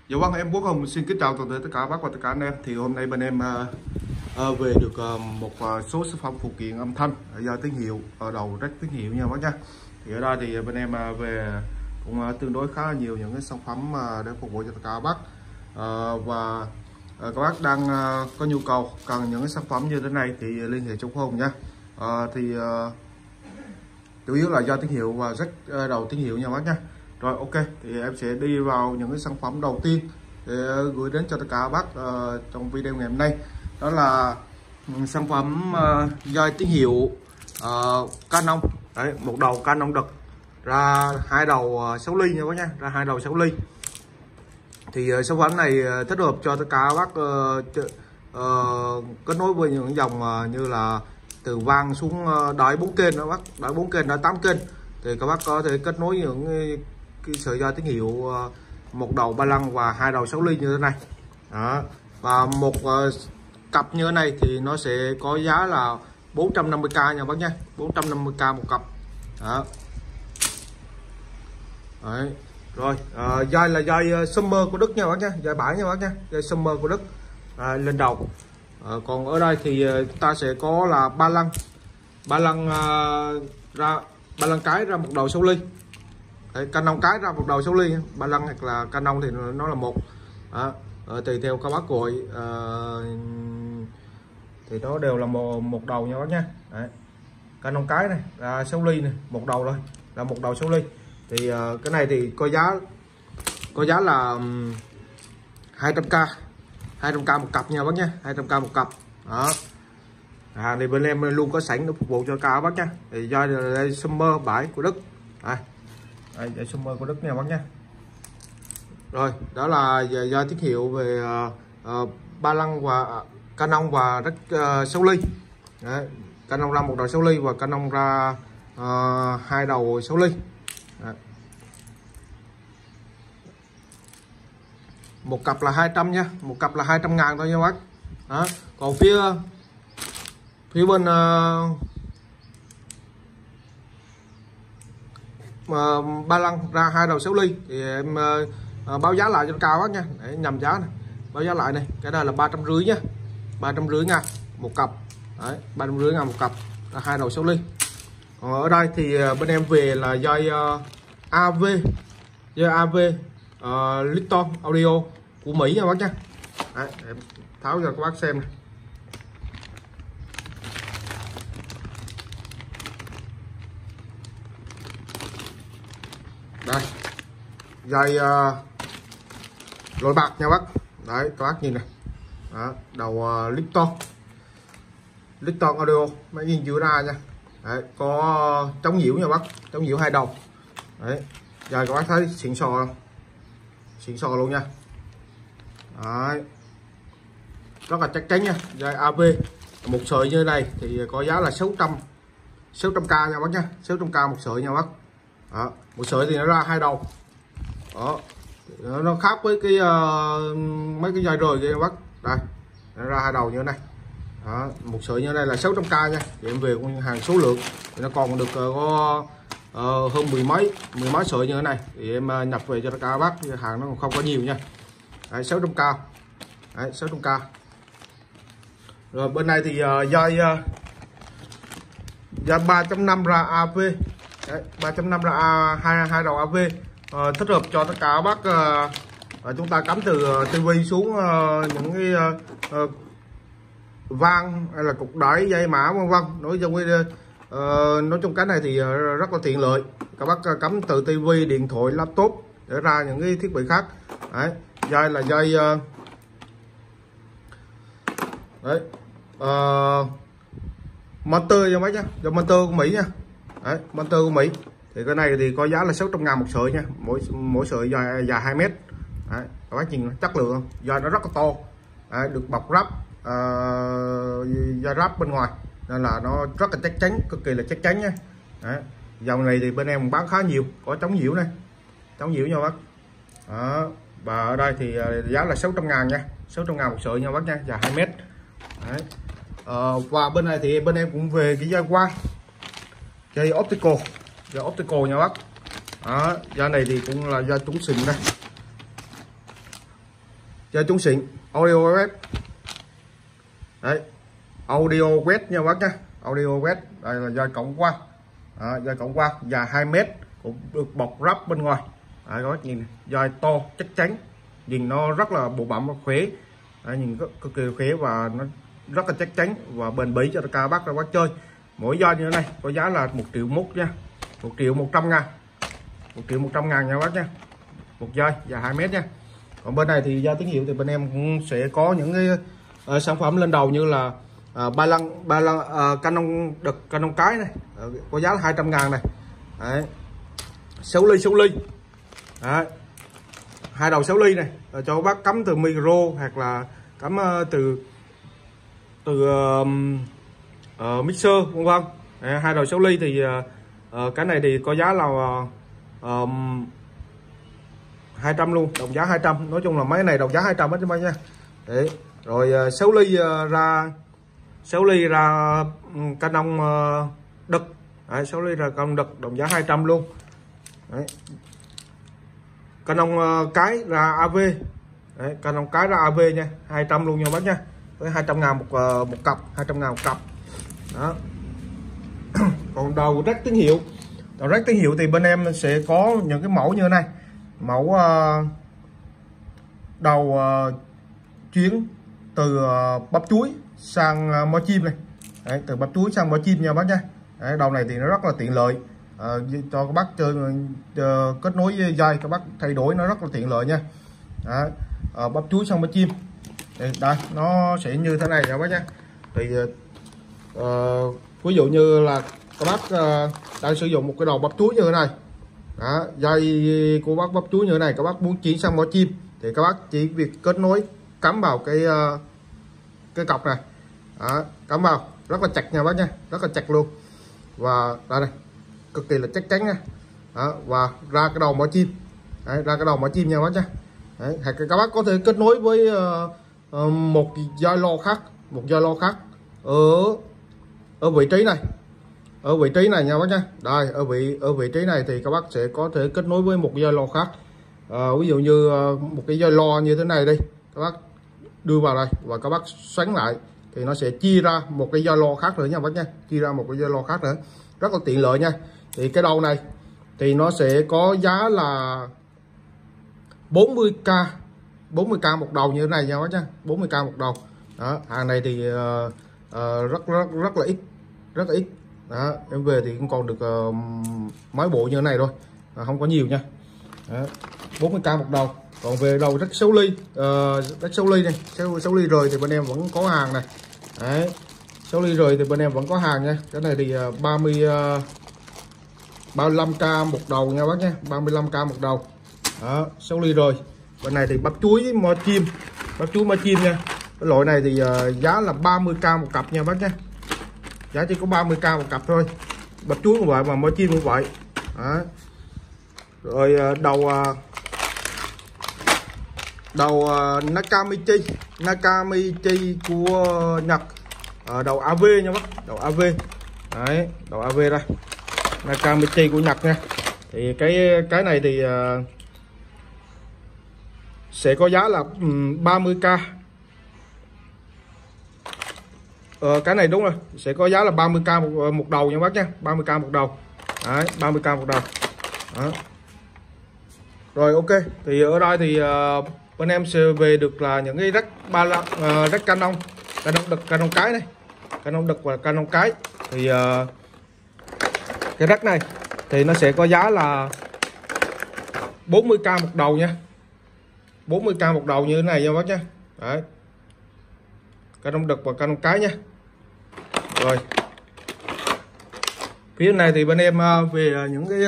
Dạ vâng, em Quốc Hùng xin kính chào toàn thể tất cả bác và tất cả anh em. Thì hôm nay bên em về được một số sản phẩm phụ kiện âm thanh do tín hiệu ở đầu rách tín hiệu nha bác nha. Thì ở đây thì bên em về cũng tương đối khá là nhiều những cái sản phẩm để phục vụ cho tất cả bác. Và các bác đang có nhu cầu cần những cái sản phẩm như thế này thì liên hệ trong Hùng nha. Chủ yếu là do tín hiệu và rách đầu tín hiệu nha bác nha. Rồi ok, thì em sẽ đi vào những cái sản phẩm đầu tiên để gửi đến cho tất cả bác trong video ngày hôm nay. Đó là sản phẩm dây tín hiệu Canon. Đấy, một đầu Canon đực ra hai đầu 6 ly nha bác nha, ra hai đầu 6 ly. Thì sản phẩm này thích hợp cho tất cả bác kết nối với những dòng như là từ vang xuống đáy 4 kênh đó bác, đáy 4 kênh, đáy 8 kênh thì các bác có thể kết nối những cái sợi dây tín hiệu một đầu ba lăng và hai đầu 6 ly như thế này đó. Và một cặp như thế này thì nó sẽ có giá là 450k nha bác nha, 450k một cặp đó. Đấy. Rồi dây là dây Summer của Đức nha bác nha, dây bãi nha bác nha, dây Summer của Đức lên đầu. Còn ở đây thì ta sẽ có là ba lăng ra ba lăng cái ra một đầu 6 ly. Đấy, Canon cái ra một đầu 6 ly, ba lăng hoặc là Canon thì nó là một đó. Tùy theo các bác gọi thì nó đều là một đầu nha bác nha. Đấy. Canon cái này ra 6 ly này, một đầu thôi, là một đầu 6 ly. Thì cái này thì có giá là 200k một cặp nha bác nha, 200k một cặp đó. Hàng thì bên em luôn có sẵn để phục vụ cho cả bác nha. Thì do đây Summer bãi của Đức đây Summer của Đức nha bác nha. Rồi đó là do tín hiệu về ba lăng và Canon và rất 6 ly. Đấy, Canon ra một đầu 6 ly và Canon ra hai đầu 6 ly. Đấy. Một cặp là 200 nha, một cặp là 200.000 thôi nha bác đó. Còn phía bên ba lăng ra hai đầu 6 ly thì em báo giá lại cho cao bác nha, để nhầm giá này. Báo giá lại này, cái này là 350 nhá, 350.000 một cặp. Đấy, 350.000 một cặp là hai đầu 6 ly. Còn ở đây thì bên em về là dây AV Litton Audio của Mỹ nha bác nha. Đấy, em tháo cho các bác xem này. Đây dây lồi bạc nha bác. Đấy các bác nhìn này đó, đầu Litton Audio máy nhìn giữa ra nha. Đấy, có chống nhiễu nha bác, chống nhiễu hai đầu. Đấy, giờ các bác thấy xịn sò không? Xịn sò luôn nha. Đấy, rất là chắc chắn nha. Dây AV một sợi như thế này thì có giá là 600k nha bác nha, 600k một sợi nha bác đó. Một sợi thì nó ra hai đầu đó, nó khác với cái mấy cái dây rồi kia bác. Đây nó ra hai đầu như thế này đó. Một sợi như thế này là 600k nha. Thì em về con hàng số lượng thì nó còn được có hơn mười mấy sợi như thế này thì em nhập về cho các bác. Hàng nó còn không có nhiều nha. Đấy, 600k. Đấy, 600k. Rồi bên này thì dây 3.5 ra AV. Đấy, 3.5 ra hai đầu AV thích hợp cho tất cả bác chúng ta cắm từ tivi xuống những cái vang hay là cục đáy dây mã vân vân. Nói chung cái này thì rất là tiện lợi, các bác cắm từ tivi, điện thoại, laptop để ra những cái thiết bị khác. Đấy, dây là dây đấy Monster cho mấy nhá, do Monster của Mỹ nha. Đấy, Monster của Mỹ thì cái này thì có giá là 600.000 một sợi nha, mỗi sợi dài 2 mét. Đấy, các bác nhìn chất lượng không? Do nó rất là to. Đấy, được bọc ráp da ráp bên ngoài nên là nó rất là chắc chắn, cực kỳ là chắc chắn nha. Đấy, dòng này thì bên em bán khá nhiều, có chống nhiễu này, chống nhiễu nha bác đó. Và ở đây thì giá là 600.000 nha, 600.000 một sợi nha bác nha, dài 2 mét. Đấy. Và bên này thì bên em cũng về cái dây quang, dây optical nha bác đó. Dây này thì cũng là dây trúng xình đây, dây chống xịn audio quét. Đấy, audio quét nha bác nhá, audio quét. Đây là dây cộng quang, dây cộng quang dài 2 mét, cũng được bọc ráp bên ngoài. Đấy, các bác nhìn này, dây to chắc chắn, nhìn nó rất là bộ bẩm và khỏe. Đấy, nhìn cực kỳ khỏe và nó rất là chắc chắn và bền bỉ cho các bác chơi. Mỗi dây như thế này có giá là 1 triệu mốt nha, 1.100.000, 1.100.000 nha bác nha, một dây dài 2 mét nha. Còn bên này thì dây tín hiệu thì bên em cũng sẽ có những cái sản phẩm lên đầu như là ba lăng Canon đực, Canon cái này có giá là 200.000 này. Đấy, 6 ly đấy, 2 đầu 6 ly này cho bác cắm từ micro hoặc là cắm từ mixer vân vân. 2 đầu 6 ly thì cái này thì có giá là 200 luôn, đồng giá 200. Nói chung là mấy này đồng giá 200 hết chứ mấy nha. Đấy, rồi 6 ly ra Canon đực. Đấy, 6 ly ra Canon đực đồng giá 200 luôn. Đấy, Canon cái ra AV. Đấy, Canon cái ra AV nha, 200 luôn nha bác nha. Với 200.000 một cặp, 200.000 một cặp. Đó. Còn đầu rắc tín hiệu, đầu rắc tín hiệu thì bên em sẽ có những cái mẫu như thế này. Mẫu đầu chuyến từ bắp chuối sang mỏ chim này. Đấy, từ bắp chuối sang mỏ chim nha bác nha. Đấy, đầu này thì nó rất là tiện lợi cho các bác chơi kết nối với dây, các bác thay đổi nó rất là tiện lợi nha. Đấy, bắp chuối sang mỏ chim. Đây, nó sẽ như thế này nha bác nha. Thì ví dụ như là các bác đang sử dụng một cái đầu bắp chuối như thế này. Đó, dây của bác bắp chuối như thế này, các bác muốn chuyển sang mỏ chim thì các bác chỉ việc kết nối cắm vào cái cọc này. Đó, cắm vào rất là chặt nha bác nha, rất là chặt luôn. Và đây này, cực kỳ là chắc chắn nha. Đó, và ra cái đầu mỏ chim. Đấy, ra cái đầu mỏ chim nha bác nha. Đấy, hoặc các bác có thể kết nối với một dây lo khác ở vị trí này, ở vị trí này nha bác nha. Đây, ở vị trí này thì các bác sẽ có thể kết nối với một dây lo khác. Ví dụ như một cái dây lo như thế này đi, các bác đưa vào đây và các bác xoắn lại thì nó sẽ chia ra một cái dây lo khác nữa nha bác nha, chia ra một cái dây lo khác nữa, rất là tiện lợi nha. Thì cái đầu này thì nó sẽ có giá là 40k một đầu như thế này nha bác nha, 40k một đầu. Đó, hàng này thì rất là ít. Đó, em về thì cũng còn được mấy bộ như thế này thôi, không có nhiều nha. Đó, 40k một đầu. Còn về đầu rắc 6 ly, rắc 6 ly này, 6 ly rồi thì bên em vẫn có hàng này. Đấy, 6 ly rồi thì bên em vẫn có hàng nha. Cái này thì 35k một đầu nha bác nha, 35k một đầu. Đó, 6 ly rồi. Bên này thì bắp chuối mỏ chim, nha. Cái loại này thì giá là 30k một cặp nha bác nha, giá chỉ có 30k một cặp thôi. Bắp chuối cũng vậy mà mỏ chim cũng vậy. Đó. Rồi đầu Nakamichi của Nhật, đầu AV nha bác, đầu AV. Đấy, đầu AV đây, Nakamichi của Nhật nha. Thì cái này thì sẽ có giá là 30k. Cái này đúng rồi, sẽ có giá là 30k một đầu nha bác nha, 30k một đầu. Đấy, 30k một đầu. Đó. Rồi ok, thì ở đây thì bên em sẽ về được là những cái rắc Canon đực, Canon cái này, Canon đực và Canon cái. Thì cái rắc này thì nó sẽ có giá là 40k một đầu nha, 40k một đầu như thế này nha bác nha. Đấy, Canon đực và Canon cái nha. Rồi phía này thì bên em về những cái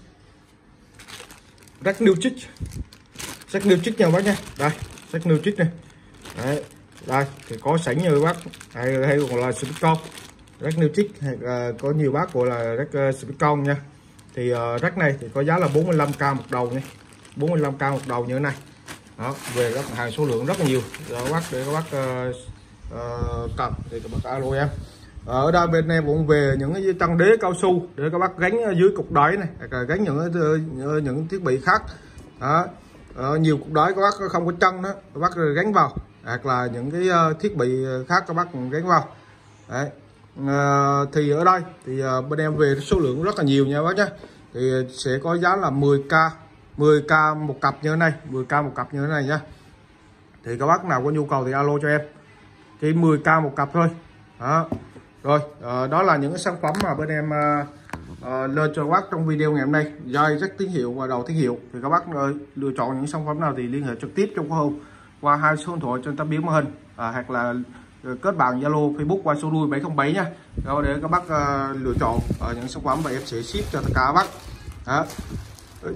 rắc new chick nha bác nha. Đây, rắc new chick này. Đấy, đây thì có sẵn như bác, hay còn là silicon rắc new chick, hay có nhiều bác gọi là rắc silicon nha. Thì rắc này thì có giá là 45k một đầu nha, 45k một đầu như thế này. Đó, về rất hàng số lượng rất là nhiều để các bác cần thì các bác alo em. Ở đây bên em cũng về những cái chân đế cao su để các bác gắn dưới cục đáy này, hoặc là gắn những thiết bị khác. Đó, nhiều cục đáy các bác không có chân đó, các bác gắn vào, hoặc là những cái thiết bị khác các bác cũng gắn vào. Đấy. Thì ở đây thì bên em về số lượng rất là nhiều nha bác nhé, thì sẽ có giá là 10k một cặp như thế này, 10k một cặp như thế này nhá. Thì các bác nào có nhu cầu thì alo cho em, chỉ 10k một cặp thôi đó. Rồi đó là những cái sản phẩm mà bên em lên cho các bác trong video ngày hôm nay. Dây rắc tín hiệu và đầu tín hiệu thì các bác lựa chọn những sản phẩm nào thì liên hệ trực tiếp trong khâu qua 2 số điện thoại trên tấm biến màn hình, hoặc là kết bạn Zalo, Facebook qua số đuôi 707 nha, rồi để các bác lựa chọn những sản phẩm và em sẽ ship cho tất cả các bác đó.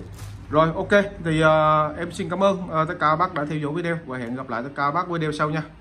Rồi ok thì em xin cảm ơn tất cả các bác đã theo dõi video và hẹn gặp lại tất cả các bác video sau nha.